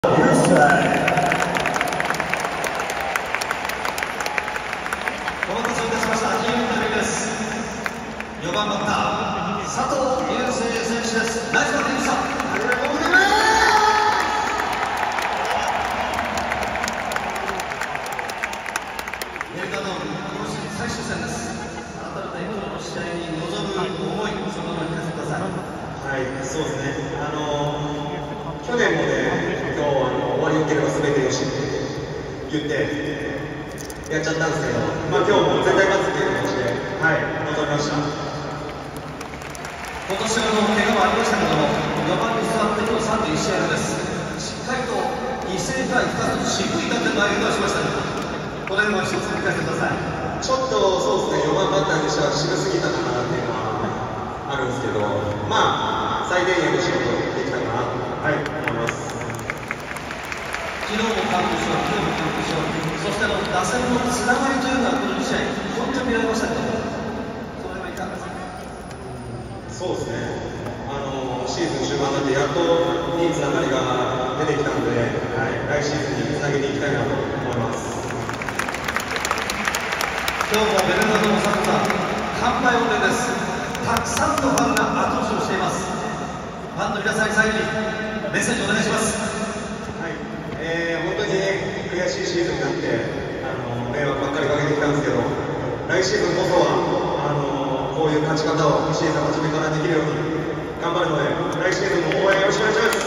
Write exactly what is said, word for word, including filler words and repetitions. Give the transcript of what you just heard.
お待たせいたしました。ヒーローインタビューです。よばんバッター、佐藤雄星選手です。ナイスバッティングでした。ありがとうございます。メルカドーム、今シーズン最終戦です。改めて今日の試合に臨む思い、そのまま聞かせてください。 はい、そうですね。あのー、去年もね、今日あの終わりよければ全てよしって言ってやっちゃったんですけど、まあ今日も絶対勝つっていう形で、はい、臨みました。 今年は怪我もありましたけども、よばんに座って今日さんじゅういち試合目です。しっかりと犠牲フライふたつ、渋い打点の投げをしましたね。この辺も一つ聞かせてください。 ちょっとそうですね、よばんバッターにしては渋すぎたかなっていうのはあるんですけど、まあ最低限の仕事できたかなと、はい、思います。 昨日も完封勝利、今日も完封勝利、そしてあの打線のつながりというのはこのに試合、本当に見られましたけど、それはいかがですか。 そうですね、あのシーズン終盤になってやっといいつながりが出てきたので、はい、来シーズンにつなげていきたいなと思います。 今日もベルナードの佐藤さん、乾杯御礼です。たくさんのファンが後押しをしています。ファンの皆さんに最後にメッセージをお願いします。 はい、えー、本当に悔しいシーズンになってあの迷惑ばっかりかけてきたんですけど、来シーズンこそはあのこういう勝ち方をシーズン初めからできるように頑張るので、来シーズンも応援よろしくお願いします。